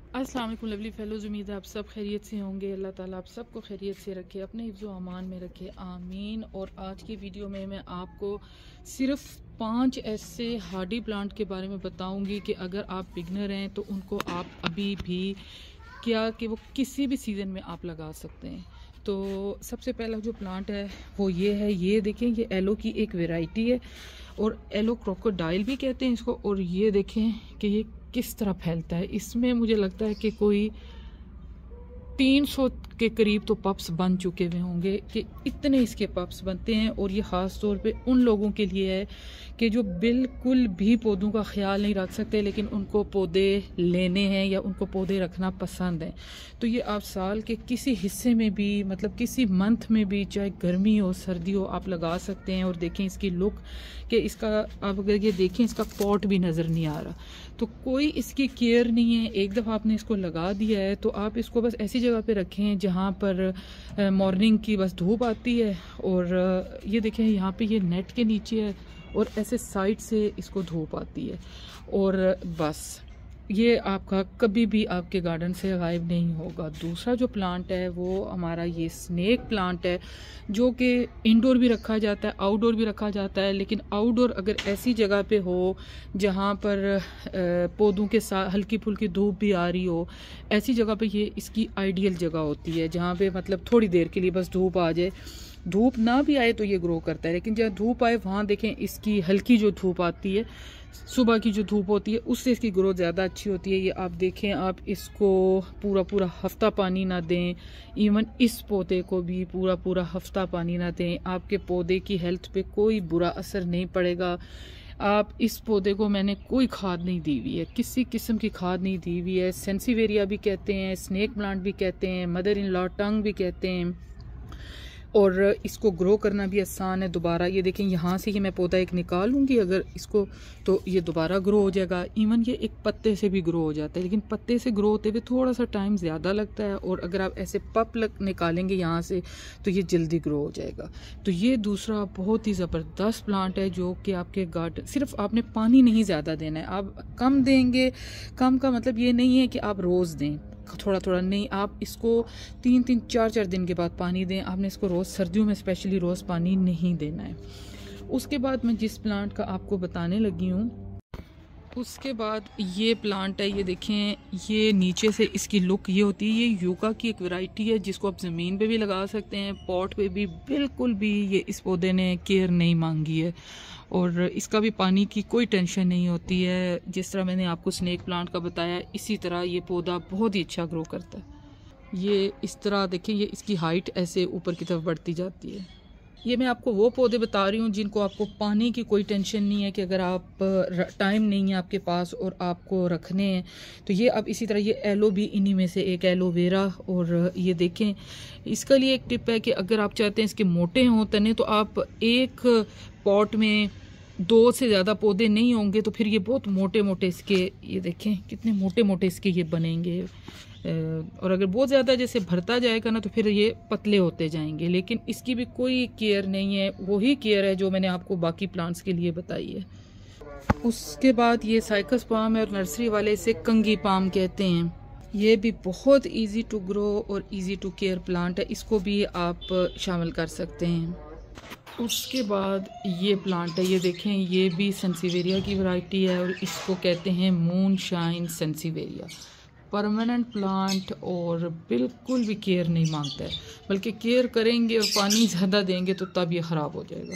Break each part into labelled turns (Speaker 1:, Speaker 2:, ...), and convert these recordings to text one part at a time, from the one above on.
Speaker 1: अस्सलाम वालेकुम lovely fellows, उम्मीद है आप सब खैरियत से होंगे। अल्लाह ताला आप सबको खैरियत से रखे, अपने हिफ्ज़ व अमान में रखे, आमीन। और आज की वीडियो में मैं आपको सिर्फ 5 ऐसे हार्डी प्लांट के बारे में बताऊंगी कि अगर आप बिगनर हैं तो उनको आप अभी भी क्या कि वो किसी भी सीज़न में आप लगा सकते हैं। तो सबसे पहला जो प्लांट है वो ये है, ये देखें, ये एलो की एक वैरायटी है और एलो क्रोकोडाइल भी कहते हैं इसको। और ये देखें कि ये किस तरह फैलता है। इसमें मुझे लगता है कि कोई 300 के करीब तो पप्स बन चुके हुए होंगे, कि इतने इसके पप्स बनते हैं। और ये ख़ास तौर पे उन लोगों के लिए है कि जो बिल्कुल भी पौधों का ख्याल नहीं रख सकते लेकिन उनको पौधे लेने हैं या उनको पौधे रखना पसंद है। तो ये आप साल के किसी हिस्से में भी, मतलब किसी मंथ में भी, चाहे गर्मी हो सर्दी हो, आप लगा सकते हैं। और देखें इसकी लुक कि इसका, आप अगर ये देखें इसका पॉट भी नज़र नहीं आ रहा, तो कोई इसकी केयर नहीं है। एक दफ़ा आपने इसको लगा दिया है तो आप इसको बस ऐसी जगह पे रखें जहाँ पर मॉर्निंग की बस धूप आती है। और ये देखें यहाँ पे ये नेट के नीचे है और ऐसे साइड से इसको धूप आती है। और बस ये आपका कभी भी आपके गार्डन से गायब नहीं होगा। दूसरा जो प्लांट है वो हमारा ये स्नेक प्लांट है, जो कि इंडोर भी रखा जाता है, आउटडोर भी रखा जाता है। लेकिन आउटडोर अगर ऐसी जगह पे हो जहाँ पर पौधों के साथ हल्की फुल्की धूप भी आ रही हो, ऐसी जगह पे ये इसकी आइडियल जगह होती है, जहाँ पे मतलब थोड़ी देर के लिए बस धूप आ जाए। धूप ना भी आए तो ये ग्रो करता है, लेकिन जहाँ धूप आए वहाँ देखें इसकी हल्की जो धूप आती है, सुबह की जो धूप होती है, उससे इसकी ग्रोथ ज़्यादा अच्छी होती है। ये आप देखें, आप इसको पूरा पूरा हफ्ता पानी ना दें, इवन इस पौधे को भी पूरा पूरा हफ्ता पानी ना दें, आपके पौधे की हेल्थ पे कोई बुरा असर नहीं पड़ेगा। आप इस पौधे को, मैंने कोई खाद नहीं दी हुई है, किसी किस्म की खाद नहीं दी हुई है। सेंसीवेरिया भी कहते हैं, स्नेक प्लांट भी कहते हैं, मदर इन लॉ टंग भी कहते हैं। और इसको ग्रो करना भी आसान है। दोबारा ये देखें, यहाँ से ये मैं पौधा एक निकालूंगी अगर इसको, तो ये दोबारा ग्रो हो जाएगा। इवन ये एक पत्ते से भी ग्रो हो जाता है, लेकिन पत्ते से ग्रो होते हुए थोड़ा सा टाइम ज़्यादा लगता है। और अगर आप ऐसे निकालेंगे यहाँ से तो ये जल्दी ग्रो हो जाएगा। तो ये दूसरा बहुत ही ज़बरदस्त प्लांट है जो कि आपके गार्डन, सिर्फ आपने पानी नहीं ज़्यादा देना है, आप कम देंगे। कम का मतलब ये नहीं है कि आप रोज़ दें, थोड़ा थोड़ा नहीं, आप इसको 3-3 4-4 दिन के बाद पानी दें। आपने इसको रोज़, सर्दियों में स्पेशली रोज़ पानी नहीं देना है। उसके बाद मैं जिस प्लांट का आपको बताने लगी हूँ, उसके बाद ये प्लांट है, ये देखें, ये नीचे से इसकी लुक ये होती है। ये यूका की एक वैरायटी है जिसको आप ज़मीन पे भी लगा सकते हैं, पॉट पे भी। बिल्कुल भी ये इस पौधे ने केयर नहीं मांगी है और इसका भी पानी की कोई टेंशन नहीं होती है। जिस तरह मैंने आपको स्नेक प्लांट का बताया, इसी तरह ये पौधा बहुत ही अच्छा ग्रो करता है। ये इस तरह देखें, ये इसकी हाइट ऐसे ऊपर की तरफ बढ़ती जाती है। ये मैं आपको वो पौधे बता रही हूँ जिनको आपको पानी की कोई टेंशन नहीं है, कि अगर आप टाइम नहीं है आपके पास और आपको रखने हैं तो ये। अब इसी तरह ये एलो भी इन्हीं में से एक, एलोवेरा। और ये देखें, इसका लिए एक टिप है कि अगर आप चाहते हैं इसके मोटे हों तने, तो आप एक पॉट में 2 से ज़्यादा पौधे नहीं होंगे तो फिर ये बहुत मोटे मोटे इसके, ये देखें कितने मोटे मोटे इसके ये बनेंगे। और अगर बहुत ज़्यादा जैसे भरता जाएगा ना तो फिर ये पतले होते जाएंगे। लेकिन इसकी भी कोई केयर नहीं है, वही केयर है जो मैंने आपको बाकी प्लांट्स के लिए बताई है। उसके बाद ये साइकस पाम है और नर्सरी वाले इसे कंगी पाम कहते हैं। ये भी बहुत इजी टू ग्रो और इजी टू केयर प्लांट है, इसको भी आप शामिल कर सकते हैं। उसके बाद ये प्लांट है, ये देखें, ये भी सेंसीवेरिया की वैरायटी है और इसको कहते हैं moonshine sansevieria. Permanent plant और बिल्कुल भी केयर नहीं मांगता है, बल्कि केयर करेंगे और पानी ज़्यादा देंगे तो तब ये ख़राब हो जाएगा।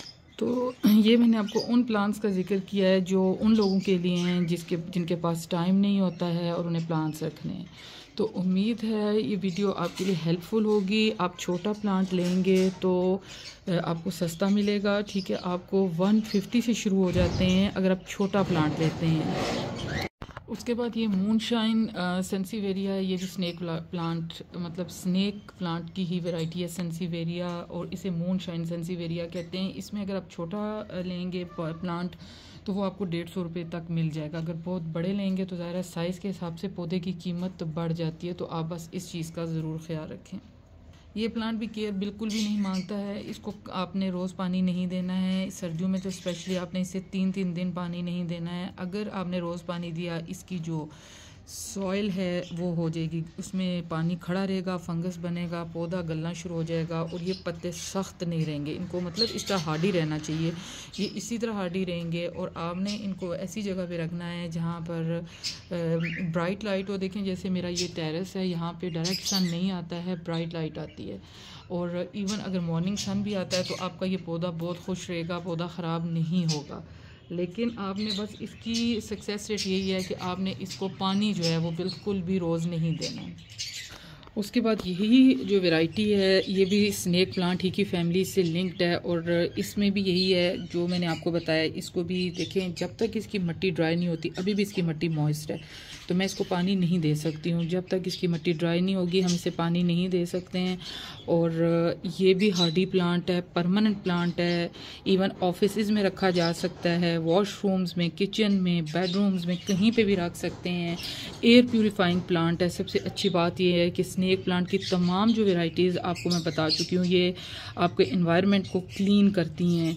Speaker 1: तो ये मैंने आपको उन प्लांट्स का जिक्र किया है जो उन लोगों के लिए हैं जिनके पास टाइम नहीं होता है और उन्हें प्लांट्स रखने हैं। तो उम्मीद है ये वीडियो आपके लिए हेल्पफुल होगी। आप छोटा प्लांट लेंगे तो आपको सस्ता मिलेगा, ठीक है। आपको 150 से शुरू हो जाते हैं अगर आप छोटा प्लांट लेते हैं। उसके बाद ये मूनशाइन सेंसीवेरिया है, ये भी स्नेक प्लांट, मतलब स्नेक प्लांट की ही वैरायटी है सेंसीवेरिया, और इसे मूनशाइन सेंसीवेरिया कहते हैं। इसमें अगर आप छोटा लेंगे प्लांट तो वो आपको 150 रुपये तक मिल जाएगा। अगर बहुत बड़े लेंगे तो ज़ाहिर है साइज़ के हिसाब से पौधे की कीमत बढ़ जाती है, तो आप बस इस चीज़ का ज़रूर ख्याल रखें। ये प्लांट भी केयर बिल्कुल भी नहीं मांगता है, इसको आपने रोज़ पानी नहीं देना है। सर्दियों में तो स्पेशली आपने इसे 3-3 दिन पानी नहीं देना है। अगर आपने रोज़ पानी दिया, इसकी जो सॉइल है वो हो जाएगी, उसमें पानी खड़ा रहेगा, फंगस बनेगा, पौधा गलना शुरू हो जाएगा और ये पत्ते सख्त नहीं रहेंगे। इनको मतलब इस तरह हार्डी रहना चाहिए, ये इसी तरह हार्डी रहेंगे। और आपने इनको ऐसी जगह पे रखना है जहाँ पर ब्राइट लाइट हो। देखें जैसे मेरा ये टेरेस है, यहाँ पे डायरेक्ट सन नहीं आता है, ब्राइट लाइट आती है। और इवन अगर मॉर्निंग सन भी आता है तो आपका ये पौधा बहुत खुश रहेगा, पौधा ख़राब नहीं होगा। लेकिन आपने बस इसकी सक्सेस रेट यही है कि आपने इसको पानी जो है वो बिल्कुल भी रोज़ नहीं देना है। उसके बाद यही जो वैरायटी है ये भी स्नेक प्लांट ही की फैमिली से लिंक्ड है और इसमें भी यही है जो मैंने आपको बताया। इसको भी देखें, जब तक इसकी मिट्टी ड्राई नहीं होती, अभी भी इसकी मिट्टी मॉइस्ट है तो मैं इसको पानी नहीं दे सकती हूँ। जब तक इसकी मिट्टी ड्राई नहीं होगी हम इसे पानी नहीं दे सकते हैं। और ये भी हार्डी प्लांट है, परमानेंट प्लांट है, इवन ऑफिसेज में रखा जा सकता है, वॉशरूम्स में, किचन में, बेडरूम्स में, कहीं पे भी रख सकते हैं। एयर प्यूरिफाइंग प्लांट है। सबसे अच्छी बात यह है कि स्नेक प्लांट की तमाम जो वेराइटीज़ आपको मैं बता चुकी हूँ, ये आपके एनवायरनमेंट को क्लीन करती हैं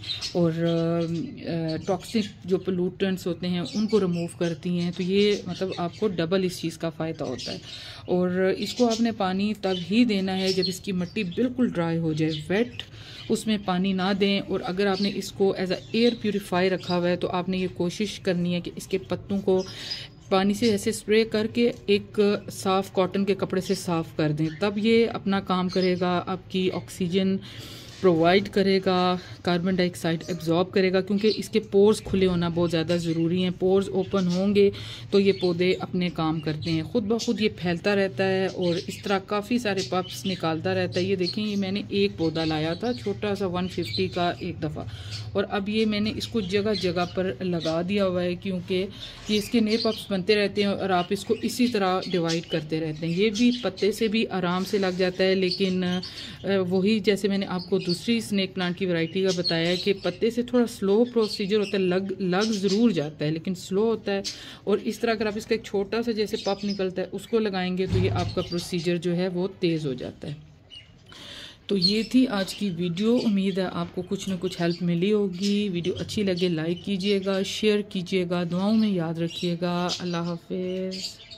Speaker 1: और टॉक्सिक जो पोल्यूटेंट्स होते हैं उनको रिमूव करती हैं। तो ये मतलब आपको डबल इस चीज़ का फ़ायदा होता है। और इसको आपने पानी तब ही देना है जब इसकी मिट्टी बिल्कुल ड्राई हो जाए, वेट, उसमें पानी ना दें। और अगर आपने इसको एज अ एयर प्यूरिफाई रखा हुआ है तो आपने ये कोशिश करनी है कि इसके पत्तों को पानी से ऐसे स्प्रे करके एक साफ़ कॉटन के कपड़े से साफ़ कर दें, तब ये अपना काम करेगा, आपकी ऑक्सीजन प्रोवाइड करेगा, कार्बन डाइऑक्साइड एब्जॉर्ब करेगा। क्योंकि इसके पोर्स खुले होना बहुत ज़्यादा ज़रूरी हैं। पोर्स ओपन होंगे तो ये पौधे अपने काम करते हैं, खुद ब खुद ये फैलता रहता है और इस तरह काफ़ी सारे पप्स निकालता रहता है। ये देखें, ये मैंने एक पौधा लाया था छोटा सा 150 का एक दफ़ा, और अब ये मैंने इसको जगह जगह पर लगा दिया हुआ है क्योंकि ये इसके नए पप्स बनते रहते हैं और आप इसको इसी तरह डिवाइड करते रहते हैं। ये भी पत्ते से भी आराम से लग जाता है, लेकिन वही जैसे मैंने आपको दूसरी स्नेक प्लांट की वैरायटी का बताया है कि पत्ते से थोड़ा स्लो प्रोसीजर होता है, लग ज़रूर जाता है लेकिन स्लो होता है। और इस तरह अगर आप इसका एक छोटा सा जैसे पप निकलता है उसको लगाएंगे तो ये आपका प्रोसीजर जो है वो तेज़ हो जाता है। तो ये थी आज की वीडियो। उम्मीद है आपको कुछ ना कुछ हेल्प मिली होगी। वीडियो अच्छी लगे लाइक कीजिएगा, शेयर कीजिएगा, दुआओं में याद रखिएगा। अल्लाह हाफिज़।